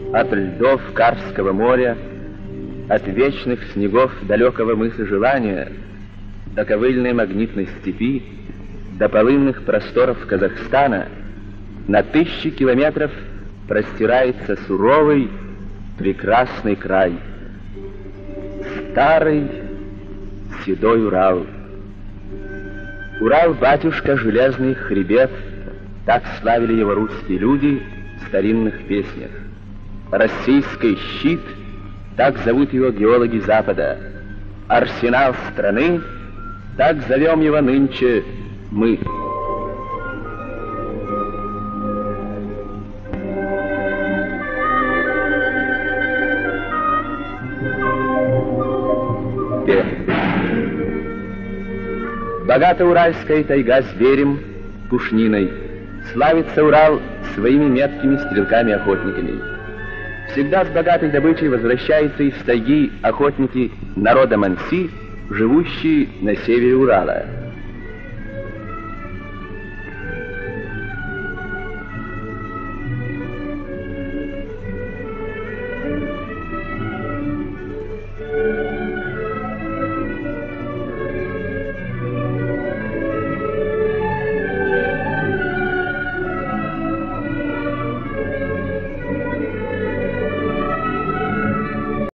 От льдов Карского моря, от вечных снегов далекого мыса Желания до ковыльной магнитной степи, до полынных просторов Казахстана на 1000 километров простирается суровый, прекрасный край. Старый седой Урал. Урал-батюшка, железный хребет, так славили его русские люди в старинных песнях. Российский щит, так зовут его геологи Запада. Арсенал страны, так зовем его нынче мы. Богата уральская тайга зверем, пушниной. Славится Урал своими меткими стрелками-охотниками. Всегда с богатой добычей возвращаются из тайги охотники народа Манси, живущие на севере Урала.